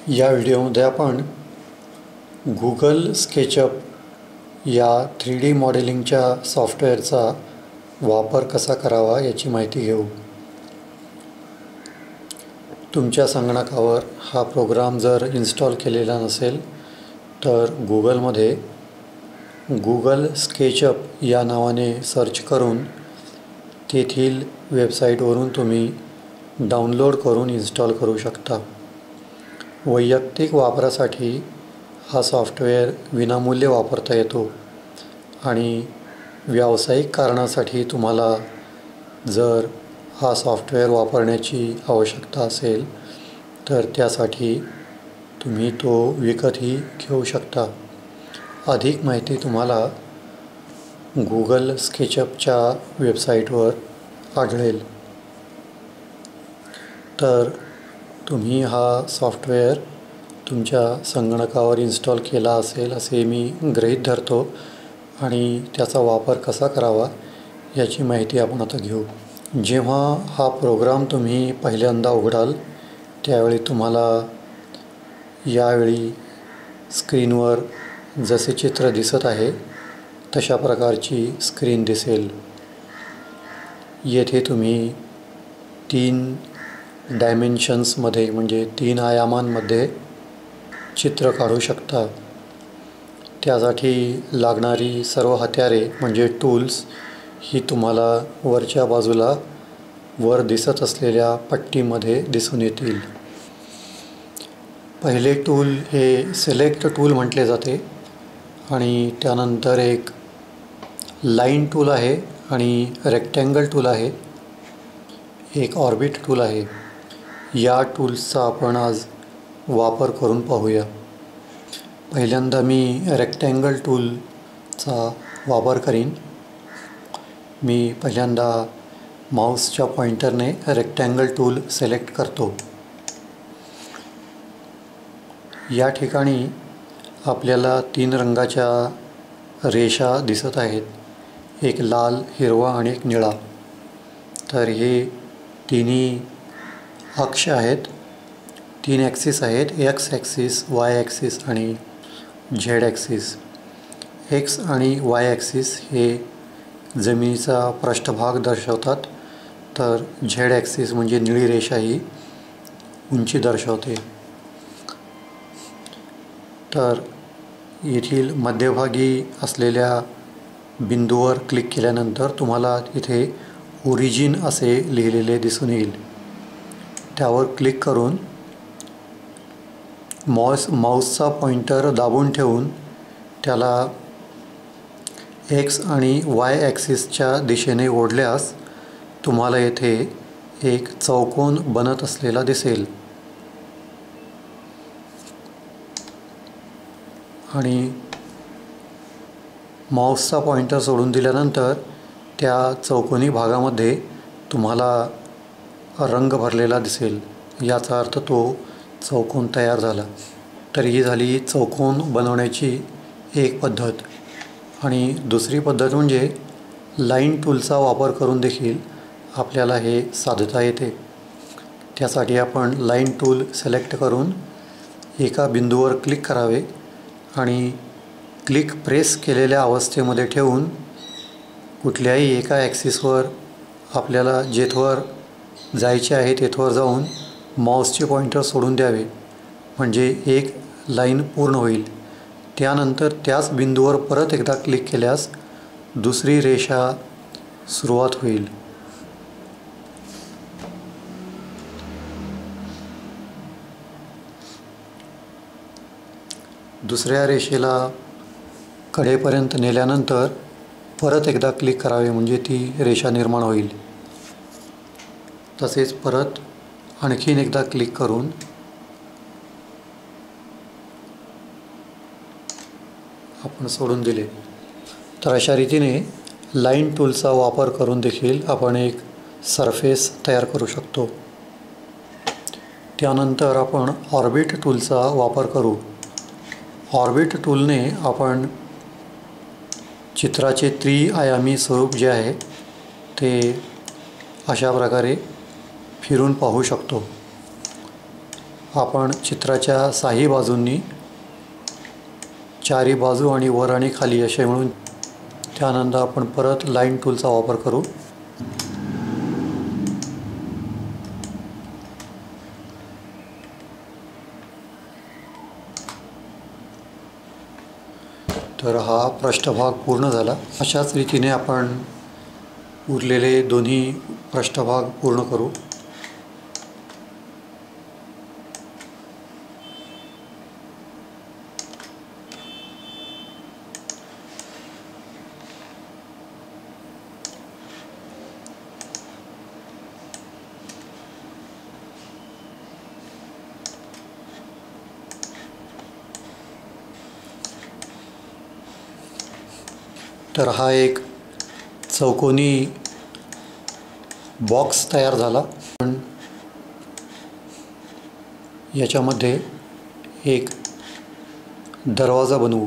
या व्हिडिओमध्ये आपण गूगल स्केचअप या 3D मॉडेलिंगच्या सॉफ्टवेअरचा वापर कसा करावा याची माहिती घेऊ. तुमच्या संगणकावर हा प्रोग्राम जर इन्स्टॉल केलेला नसेल तर गूगलमध्ये गूगल स्केचअप या नावाने सर्च करून तेथील वेबसाईटवरून तुम्ही डाउनलोड करून इन्स्टॉल करू शकता. वैयक्तिक वापरासाठी हा सॉफ्टवेअर विनामूल्य वापरता येतो आणि व्यावसायिक कारणासाठी तुम्हाला जर हा सॉफ्टवेअर वापरण्याची आवश्यकता असेल तर त्यासाठी तुम्ही तो विकतही घेऊ शकता. अधिक माहिती तुम्हाला गूगल स्केचअपच्या वेबसाईटवर आढळेल. तर तुम्ही हा सॉफ्टवेअर तुमच्या संगणकावर इन्स्टॉल केला असेल असे मी गृहीत धरतो आणि त्याचा वापर कसा करावा याची माहिती आपण आता घेऊ. जेव्हा हा प्रोग्राम तुम्ही पहिल्यांदा उघडाल त्यावेळी तुम्हाला यावेळी स्क्रीनवर जसे चित्र दिसत आहे तशा प्रकारची स्क्रीन दिसेल. येथे तुम्ही 3 डायमेन्शन्समध्ये म्हणजे 3 आयामांमध्ये चित्र काढू शकता. त्यासाठी लागणारी सर्व हत्यारे म्हणजे टूल्स ही तुम्हाला वरच्या बाजूला वर दिसत असलेल्या पट्टीमध्ये दिसून येतील. पहिले टूल हे सिलेक्ट टूल म्हटले जाते आणि त्यानंतर एक लाईन टूल आहे आणि रेक्टँगल टूल आहे, एक ऑर्बिट टूल आहे. या टूल्सचा आपण आज वापर करून पाहूया. पहिल्यांदा मी रेक्टँगल टूलचा वापर करीन. मी पहिल्यांदा माऊसच्या पॉइंटरने रेक्टँगल टूल सिलेक्ट करतो. या ठिकाणी आपल्याला 3 रंगाच्या रेषा दिसत आहेत, एक लाल, हिरवा आणि एक निळा. तर हे तिन्ही अक्ष आहेत, 3 ॲक्सिस आहेत, एक्स ॲक्सिस, वाय ॲक्सिस आणि झेड ॲक्सिस. एक्स आणि वाय ॲक्सिस हे जमिनीचा पृष्ठभाग दर्शवतात, तर झेड ॲक्सिस म्हणजे निळी रेषा ही उंची दर्शवते. तर येथील मध्यभागी असलेल्या बिंदूवर क्लिक केल्यानंतर तुम्हाला इथे ओरिजिन असे लिहिलेले दिसून येईल. त्यावर क्लिक करून माऊसचा पॉइंटर दाबून ठेवून त्याला एक्स आणि वाय ॲक्सिसच्या दिशेने ओढल्यास तुम्हाला येथे एक चौकोन बनत असलेला दिसेल आणि माऊसचा पॉइंटर सोडून दिल्यानंतर त्या चौकोनी भागामध्ये तुम्हाला रंग भरलेला दिसेल. याचा अर्थ तो चौकोन तयार झाला. तर ही झाली चौकोन बनवण्याची एक पद्धत. आणि दुसरी पद्धत म्हणजे लाईन टूलचा वापर करून देखील आपल्याला हे साधता येते. त्यासाठी आपण लाईन टूल सिलेक्ट करून एका बिंदूवर क्लिक करावे आणि क्लिक प्रेस केलेल्या अवस्थेमध्ये ठेवून कुठल्याही एका ॲक्सिसवर आपल्याला जेथवर जायचे आहे तेथवर जाऊन माऊसचे पॉइंटर सोडून द्यावे, म्हणजे एक लाईन पूर्ण होईल. त्यानंतर त्याच बिंदूवर परत एकदा क्लिक केल्यास दुसरी रेषा सुरुवात होईल. दुसऱ्या रेषेला कडेपर्यंत नेल्यानंतर परत एकदा क्लिक करावे म्हणजे ती रेषा निर्माण होईल. तसेच परत आणखीन एकदा क्लिक करून आपण सोडून दिले. तर अशा रीतीने लाईन टूलचा वापर करून देखील आपण एक सरफेस तयार करू शकतो. त्यानंतर आपण ऑर्बिट टूलचा वापर करू. ऑर्बिट टूलने आपण चित्राचे त्रिआयामी स्वरूप जे आहे ते अशा प्रकारे फिरून पाहू शकतो. आपण चित्राच्या साही बाजूंनी चारी बाजू आणि वर आणि खाली असे मिळून त्यानंतर आपण परत लाईन टूलचा वापर करू. तर हा पृष्ठभाग पूर्ण झाला. अशाच रीतीने आपण उरलेले दोन्ही पृष्ठभाग पूर्ण करू. तर हा एक चौकोनी बॉक्स तयार झाला. पण याच्यामध्ये एक दरवाजा बनवू.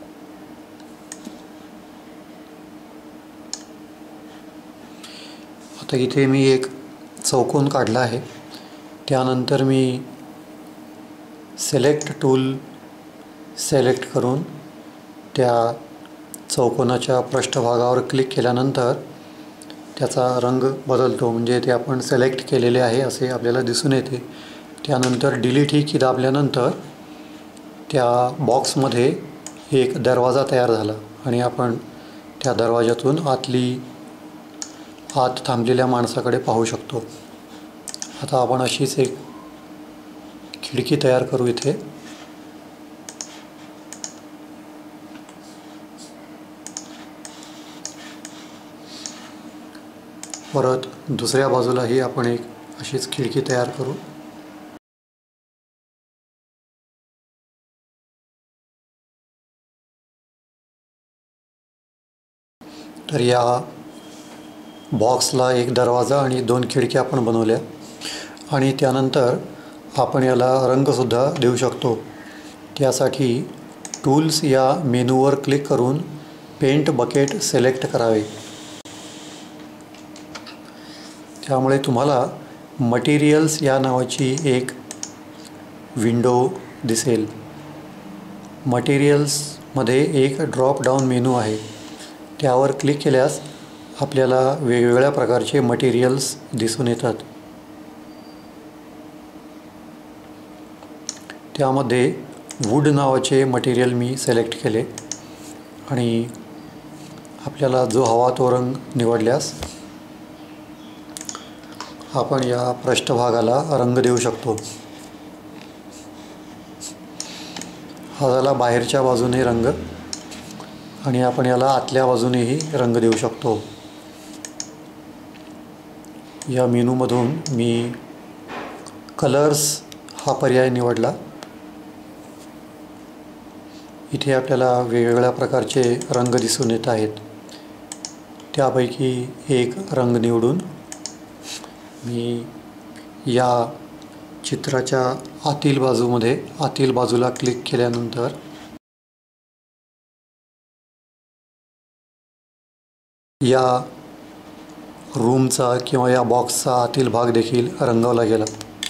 आता इथे मी एक चौकोन काढला आहे. त्यानंतर मी सिलेक्ट टूल सिलेक्ट करून त्या चौकोनाच्या पृष्ठभागावर क्लिक केल्यानंतर त्याचा रंग बदलतो. म्हणजे ते आपण सिलेक्ट केलेले आहे असे आपल्याला दिसून येते. त्यानंतर डिलीट ही की दाबल्यानंतर त्या बॉक्समध्ये एक दरवाजा तयार झाला आणि आपण त्या दरवाजातून आत थांबलेल्या माणसाकडे पाहू शकतो. आता आपण अशीच एक खिडकी तयार करू इथे. परत दुसऱ्या बाजूलाही आपण एक अशीच खिडकी तयार करू. तर या बॉक्सला एक दरवाजा आणि 2 खिडक्या आपण बनवल्या आणि त्यानंतर आपण याला रंगसुद्धा देऊ शकतो. त्यासाठी टूल्स या मेनूवर क्लिक करून पेंट बकेट सिलेक्ट करावे. त्यामुळे तुम्हाला मटेरियल्स या नावाची एक विंडो दिसेल. मटेरियल्समध्ये एक ड्रॉप डाऊन मेनू आहे. त्यावर क्लिक केल्यास आपल्याला वेगवेगळ्या प्रकारचे मटेरियल्स दिसून येतात. त्यामध्ये वूड नावाचे मटेरियल मी सिलेक्ट केले आणि आपल्याला जो हवा तो रंग निवडल्यास आपण या पृष्ठभागाला रंग देऊ शकतो. हा झाला बाहेरच्या बाजूने रंग आणि आपण याला आतल्या बाजूनेही रंग देऊ शकतो. या मेनूमधून मी कलर्स हा पर्याय निवडला. इथे आपल्याला वेगवेगळ्या प्रकारचे रंग दिसून येत आहेत. त्यापैकी एक रंग निवडून मी या चित्राच्या आतील बाजूला क्लिक केल्यानंतर या रूमचा किंवा या बॉक्सचा आतील भाग देखील रंगवला गेला.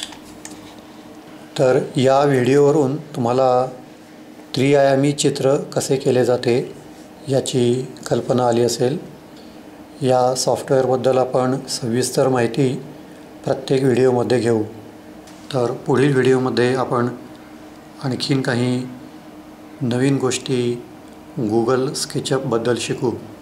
तर या व्हिडिओवरून तुम्हाला त्रिआयामी चित्र कसे केले जाते याची कल्पना आली असेल. या सॉफ्टवेअरबद्दल आपण सविस्तर माहिती प्रत्येक व्हिडिओमध्ये घेऊ. तर पुढील व्हिडिओमध्ये आपण आणखीन काही नवीन गोष्टी गूगल स्केचअपबद्दल शिकू.